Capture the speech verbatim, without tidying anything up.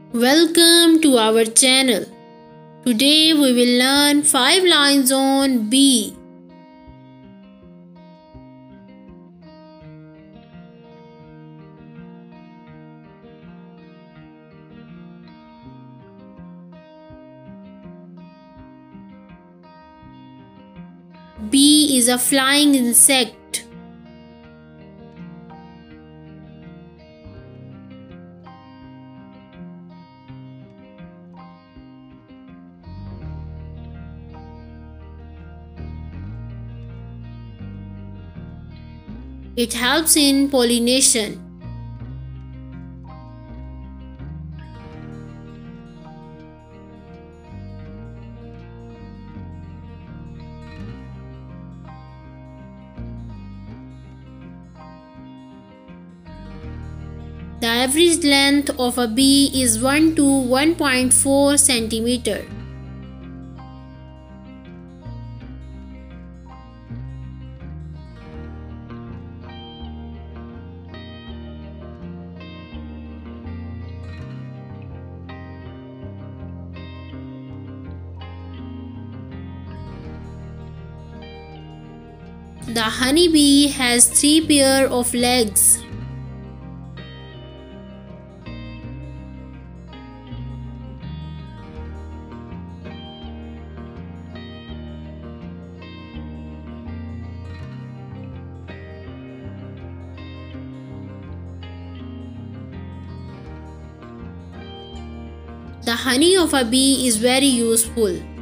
Welcome to our channel. Today we will learn five lines on bee. Bee is a flying insect. It helps in pollination. The average length of a bee is one to one point four centimeter. The honeybee has three pairs of legs. The honey of a bee is very useful.